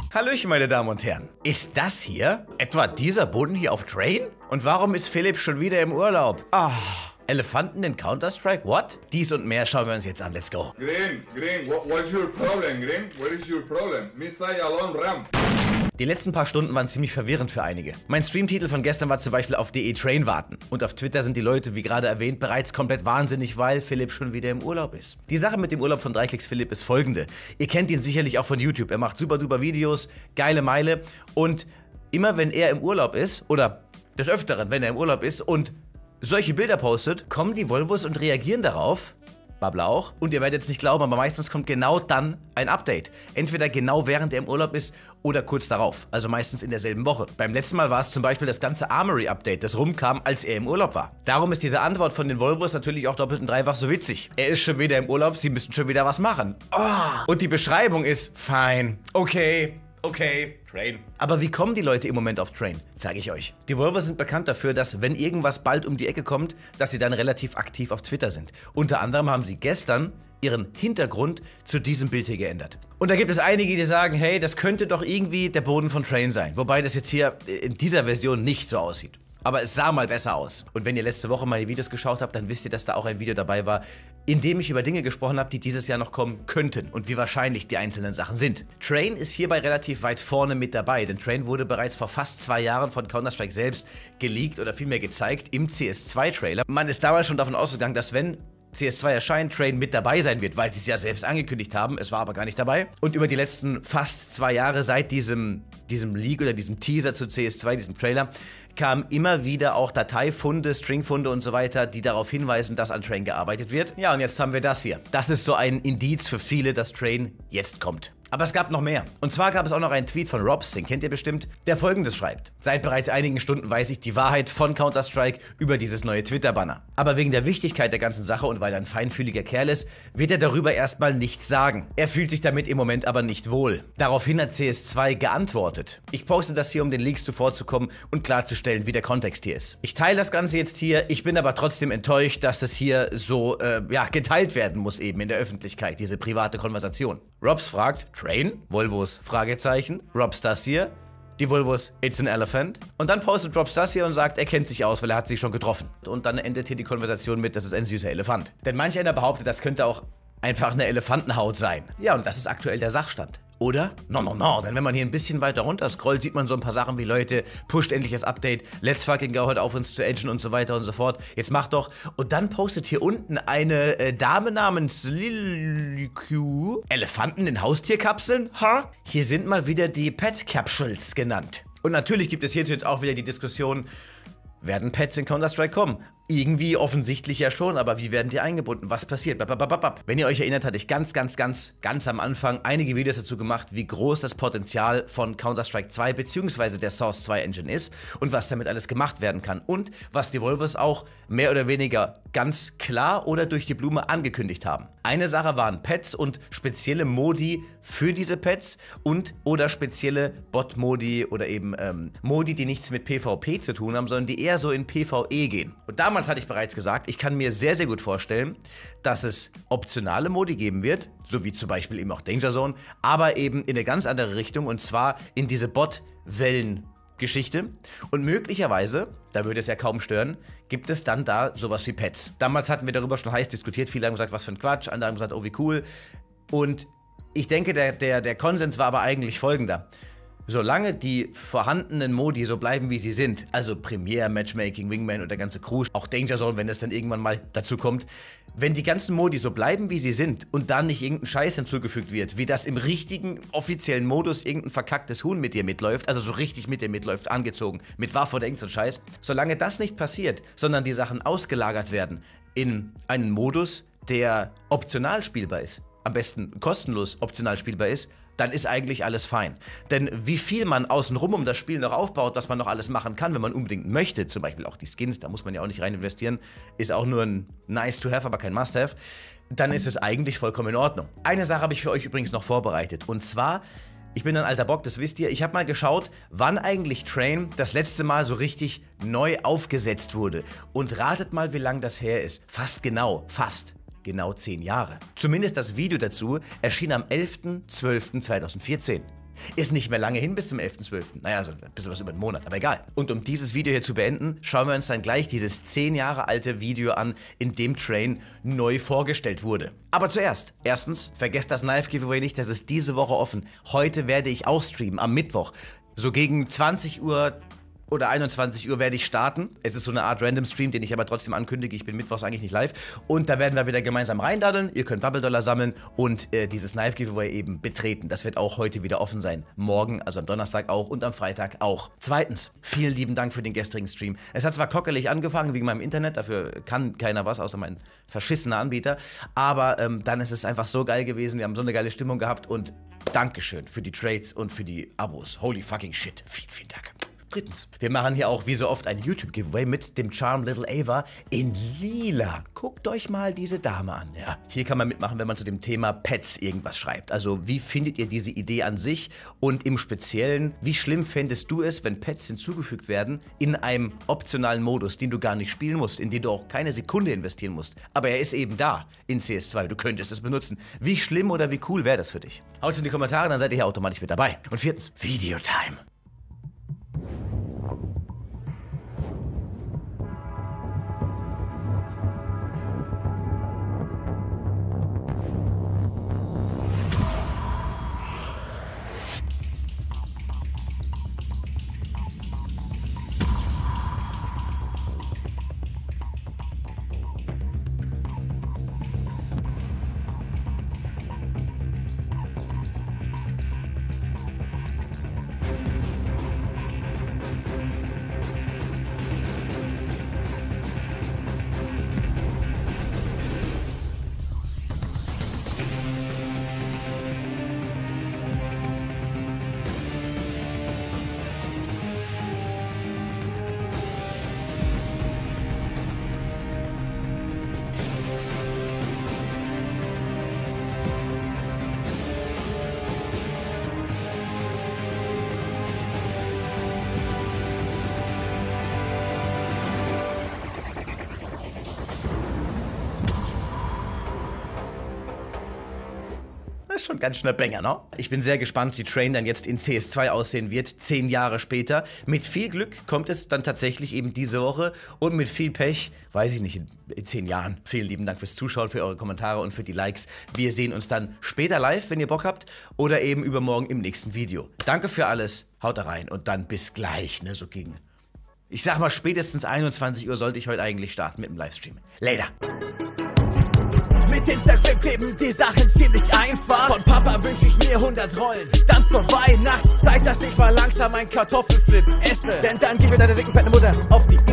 Hallöchen, meine Damen und Herren. Ist das hier etwa dieser Boden hier auf Train? Und warum ist Philipp schon wieder im Urlaub? Elefanten in Counter-Strike? What? Dies und mehr schauen wir uns jetzt an. Let's go. Green, what's your problem, Green? What is your problem? Missile alone ramp. Die letzten paar Stunden waren ziemlich verwirrend für einige. Mein Streamtitel von gestern war zum Beispiel auf DE Train warten. Und auf Twitter sind die Leute, wie gerade erwähnt, bereits komplett wahnsinnig, weil Philipp schon wieder im Urlaub ist. Die Sache mit dem Urlaub von 3klicks Philipp ist folgende. Ihr kennt ihn sicherlich auch von YouTube. Er macht super duper Videos, geile Meile. Und immer wenn er im Urlaub ist, oder des Öfteren, wenn er im Urlaub ist und solche Bilder postet, kommen die Volvos und reagieren darauf. Babla auch. Und ihr werdet es nicht glauben, aber meistens kommt genau dann ein Update. Entweder genau während er im Urlaub ist oder kurz darauf. Also meistens in derselben Woche. Beim letzten Mal war es zum Beispiel das ganze Armory-Update, das rumkam, als er im Urlaub war. Darum ist diese Antwort von den Volvos natürlich auch doppelt und dreifach so witzig. Er ist schon wieder im Urlaub, sie müssen schon wieder was machen. Und die Beschreibung ist, fine, okay, Train. Aber wie kommen die Leute im Moment auf Train? Zeige ich euch. Die Volvos sind bekannt dafür, dass wenn irgendwas bald um die Ecke kommt, dass sie dann relativ aktiv auf Twitter sind. Unter anderem haben sie gestern ihren Hintergrund zu diesem Bild hier geändert. Und da gibt es einige, die sagen, hey, das könnte doch irgendwie der Boden von Train sein. Wobei das jetzt hier in dieser Version nicht so aussieht. Aber es sah mal besser aus. Und wenn ihr letzte Woche meine Videos geschaut habt, dann wisst ihr, dass da auch ein Video dabei war, in dem ich über Dinge gesprochen habe, die dieses Jahr noch kommen könnten und wie wahrscheinlich die einzelnen Sachen sind. Train ist hierbei relativ weit vorne mit dabei, denn Train wurde bereits vor fast 2 Jahren von Counter-Strike selbst geleakt oder vielmehr gezeigt im CS2-Trailer. Man ist damals schon davon ausgegangen, dass wenn CS2 erscheint, Train mit dabei sein wird, weil sie es ja selbst angekündigt haben, es war aber gar nicht dabei. Und über die letzten fast 2 Jahre seit diesem Leak oder diesem Teaser zu CS2, diesem Trailer, kamen immer wieder auch Dateifunde, Stringfunde und so weiter, die darauf hinweisen, dass an Train gearbeitet wird. Ja, und jetzt haben wir das hier. Das ist so ein Indiz für viele, dass Train jetzt kommt. Aber es gab noch mehr. Und zwar gab es auch noch einen Tweet von Robs, den kennt ihr bestimmt, der Folgendes schreibt. Seit bereits einigen Stunden weiß ich die Wahrheit von Counter-Strike über dieses neue Twitter-Banner. Aber wegen der Wichtigkeit der ganzen Sache und weil er ein feinfühliger Kerl ist, wird er darüber erstmal nichts sagen. Er fühlt sich damit im Moment aber nicht wohl. Daraufhin hat CS2 geantwortet. Ich poste das hier, um den Leaks zuvorzukommen und klarzustellen, wie der Kontext hier ist. Ich teile das Ganze jetzt hier, ich bin aber trotzdem enttäuscht, dass das hier so, geteilt werden muss eben in der Öffentlichkeit, diese private Konversation. Robs fragt, Train? Volvos? Fragezeichen. Robs das hier? Die Volvos, it's an elephant. Und dann postet Robs das hier und sagt, er kennt sich aus, weil er hat sich schon getroffen. Und dann endet hier die Konversation mit, das ist ein süßer Elefant. Denn manch einer behauptet, das könnte auch einfach eine Elefantenhaut sein. Ja, und das ist aktuell der Sachstand. Oder? No. Denn wenn man hier ein bisschen weiter runter scrollt, sieht man so ein paar Sachen wie, Leute, pusht endlich das Update, let's fucking go, hört auf uns zu edgen und so weiter und so fort. Jetzt macht doch. Und dann postet hier unten eine Dame namens Liliq. Elefanten in Haustierkapseln? Hier sind mal wieder die Pet Capsules genannt. Und natürlich gibt es hierzu jetzt auch wieder die Diskussion, werden Pets in Counter-Strike kommen? Irgendwie offensichtlich ja schon, aber wie werden die eingebunden? Was passiert? Wenn ihr euch erinnert, hatte ich ganz am Anfang einige Videos dazu gemacht, wie groß das Potenzial von Counter-Strike 2 bzw. der Source 2 Engine ist und was damit alles gemacht werden kann und was die Volvos auch mehr oder weniger ganz klar oder durch die Blume angekündigt haben. Eine Sache waren Pets und spezielle Modi für diese Pets und oder spezielle Bot-Modi oder eben Modi, die nichts mit PvP zu tun haben, sondern die eher so in PvE gehen. Und damals hatte ich bereits gesagt, ich kann mir sehr gut vorstellen, dass es optionale Modi geben wird, so wie zum Beispiel eben auch Danger Zone, aber eben in eine ganz andere Richtung und zwar in diese Bot-Wellen-Geschichte. Und möglicherweise, da würde es ja kaum stören, gibt es dann da sowas wie Pets. Damals hatten wir darüber schon heiß diskutiert, viele haben gesagt, was für ein Quatsch, andere haben gesagt, oh wie cool. Und ich denke, der Konsens war aber eigentlich folgender. Solange die vorhandenen Modi so bleiben, wie sie sind, also Premiere, Matchmaking, Wingman und der ganze Crew, auch Danger Zone, wenn es dann irgendwann mal dazu kommt, wenn die ganzen Modi so bleiben, wie sie sind und dann nicht irgendein Scheiß hinzugefügt wird, wie das im richtigen offiziellen Modus irgendein verkacktes Huhn mit dir mitläuft, also so richtig mit dir mitläuft, angezogen, mit Waffe oder irgendein Scheiß, solange das nicht passiert, sondern die Sachen ausgelagert werden in einen Modus, der optional spielbar ist, am besten kostenlos optional spielbar ist, dann ist eigentlich alles fein. Denn wie viel man außenrum um das Spiel noch aufbaut, was man noch alles machen kann, wenn man unbedingt möchte, zum Beispiel auch die Skins, da muss man ja auch nicht rein investieren, ist auch nur ein nice to have, aber kein must have, dann ist es eigentlich vollkommen in Ordnung. Eine Sache habe ich für euch übrigens noch vorbereitet und zwar, ich bin ein alter Bock, das wisst ihr, ich habe mal geschaut, wann eigentlich Train das letzte Mal so richtig neu aufgesetzt wurde und ratet mal, wie lang das her ist. Fast genau 10 Jahre. Zumindest das Video dazu erschien am 11.12.2014. Ist nicht mehr lange hin bis zum 11.12. Naja, so ein bisschen was über einen Monat, aber egal. Und um dieses Video hier zu beenden, schauen wir uns dann gleich dieses 10 Jahre alte Video an, in dem Train neu vorgestellt wurde. Aber zuerst, erstens, vergesst das Knife Giveaway nicht, das ist diese Woche offen. Heute werde ich auch streamen, am Mittwoch. So gegen 20 Uhr oder 21 Uhr werde ich starten. Es ist so eine Art Random-Stream, den ich aber trotzdem ankündige. Ich bin mittwochs eigentlich nicht live. Und da werden wir wieder gemeinsam reindaddeln. Ihr könnt Bubble-Dollar sammeln und dieses Knife-Giveaway eben betreten. Das wird auch heute wieder offen sein. Morgen, also am Donnerstag auch und am Freitag auch. Zweitens, vielen lieben Dank für den gestrigen Stream. Es hat zwar kockelig angefangen wegen meinem Internet, dafür kann keiner was, außer mein verschissener Anbieter. Aber dann ist es einfach so geil gewesen. Wir haben so eine geile Stimmung gehabt und Dankeschön für die Trades und für die Abos. Holy fucking shit. Vielen, vielen Dank. Drittens, wir machen hier auch wie so oft ein YouTube-Giveaway mit dem Charm Little Ava in lila. Guckt euch mal diese Dame an, ja. Hier kann man mitmachen, wenn man zu dem Thema Pets irgendwas schreibt. Also, wie findet ihr diese Idee an sich? Und im Speziellen, wie schlimm fändest du es, wenn Pets hinzugefügt werden in einem optionalen Modus, den du gar nicht spielen musst, in den du auch keine Sekunde investieren musst. Aber er ist eben da in CS2, du könntest es benutzen. Wie schlimm oder wie cool wäre das für dich? Haut in die Kommentare, dann seid ihr hier automatisch mit dabei. Und viertens, Videotime. Ist schon ganz schön ein Banger, ne? Ich bin sehr gespannt, wie Train dann jetzt in CS2 aussehen wird, 10 Jahre später. Mit viel Glück kommt es dann tatsächlich eben diese Woche und mit viel Pech, weiß ich nicht, in 10 Jahren. Vielen lieben Dank fürs Zuschauen, für eure Kommentare und für die Likes. Wir sehen uns dann später live, wenn ihr Bock habt, oder eben übermorgen im nächsten Video. Danke für alles, haut da rein und dann bis gleich, ne, so gegen, ich sag mal, spätestens 21 Uhr sollte ich heute eigentlich starten mit dem Livestream. Later. Mit Instagram kleben die Sachen ziemlich einfach. Von Papa wünsch ich mir 100 Rollen. Dann zur Weihnachtszeit, dass ich mal langsam ein Kartoffelflip esse. Denn dann gib mir deine dicken fette Mutter auf die